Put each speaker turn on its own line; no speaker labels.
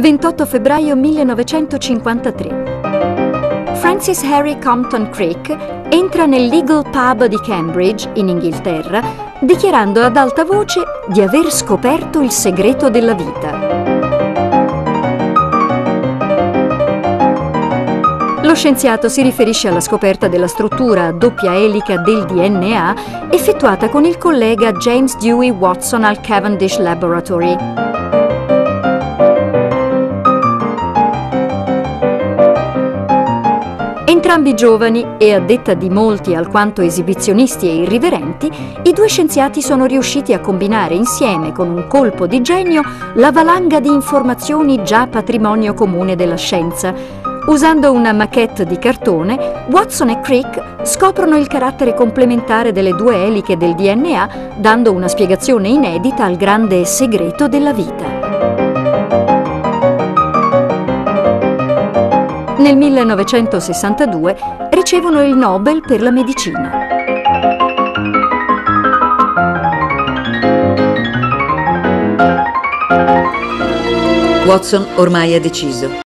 28 febbraio 1953. Francis Harry Compton Crick entra nel Legal Pub di Cambridge, in Inghilterra, dichiarando ad alta voce di aver scoperto il segreto della vita. Lo scienziato si riferisce alla scoperta della struttura a doppia elica del DNA effettuata con il collega James Dewey Watson al Cavendish Laboratory. Entrambi giovani e, a detta di molti alquanto esibizionisti e irriverenti, i due scienziati sono riusciti a combinare insieme con un colpo di genio la valanga di informazioni già patrimonio comune della scienza. Usando una maquette di cartone, Watson e Crick scoprono il carattere complementare delle due eliche del DNA, dando una spiegazione inedita al grande segreto della vita. Nel 1962 ricevono il Nobel per la medicina.
Watson ormai ha deciso.